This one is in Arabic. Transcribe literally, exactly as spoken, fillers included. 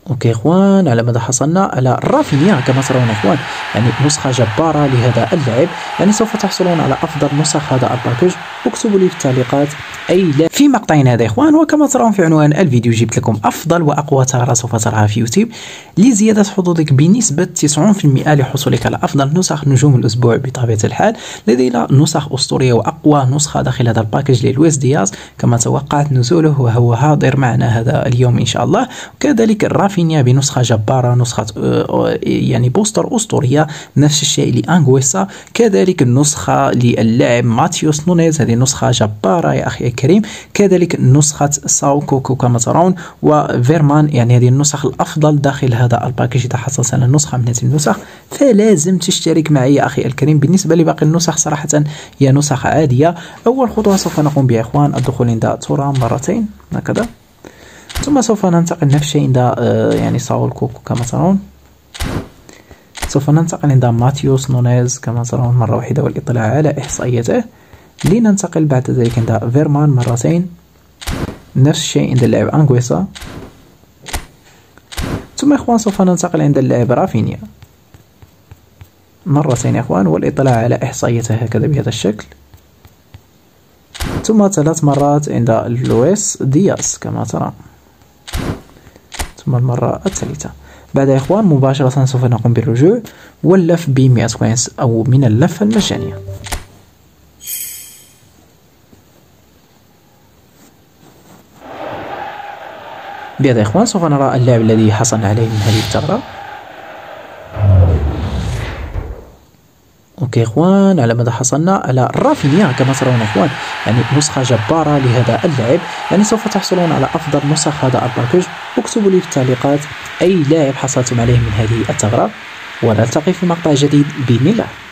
اوكي اخوان، على ماذا حصلنا؟ على رافينيا كما ترون اخوان، يعني نسخة جبارة لهذا اللاعب. يعني سوف تحصلون على افضل نسخ هذا الباكج، اكتبوا لي في التعليقات اي لاعب في مقطعنا هذا اخوان. وكما ترون في عنوان الفيديو جبت لكم افضل واقوى تارة سوف تراها في يوتيوب لزيادة حظوظك بنسبة تسعين بالمئة لحصولك على افضل نسخ نجوم الاسبوع. بطبيعة الحال لدينا نسخ اسطورية واقوى نسخة داخل هذا الباكج للويس دياز كما توقعت نزوله وهو حاضر معنا هذا اليوم ان شاء الله. وكذلك رافينيا بنسخة جبارة، نسخة يعني بوستر أسطورية. نفس الشيء لأنغويسا، كذلك النسخة للاعب ماتيوس نونيز، هذه نسخة جبارة يا أخي الكريم. كذلك نسخة ساو كوكو كما ترون، وفيرمان، يعني هذه النسخ الأفضل داخل هذا الباكج. إذا حصلت على نسخة من هذه النسخ فلازم تشترك معي يا أخي الكريم. بالنسبة لباقي النسخ صراحة هي نسخ عادية. أول خطوة سوف نقوم بها إخوان الدخول عند تورا مرتين هكذا، ثم سوف ننتقل نفس الشيء عند يعني ساول كوكو كما ترون. سوف ننتقل عند ماتيوس نونيز كما ترون مرة واحدة والاطلاع على إحصائياته. لننتقل بعد ذلك عند فيرمان مرتين، نفس الشيء عند اللاعب أنغويسا. ثم إخوان سوف ننتقل عند اللاعب رافينيا مرتين يا إخوان والاطلاع على إحصائياته هكذا بهذا الشكل. ثم ثلاث مرات عند لويس دياز كما ترى، ثم المرة الثالثة. بعد يا إخوان مباشرة سوف نقوم بالرجوع واللف ب مئة كوينز أو من اللفة المجانية. بهذا يا إخوان سوف نرى اللاعب الذي حصل عليه من هذه الثغرة. اوكي اخوان، على ماذا حصلنا؟ على رافينيا كما ترون اخوان، يعني نسخة جبارة لهذا اللاعب. يعني سوف تحصلون على افضل نسخ هذا الباكج، اكتبوا لي في التعليقات اي لاعب حصلتم عليه من هذه الثغرة، ونلتقي في مقطع جديد باذن الله.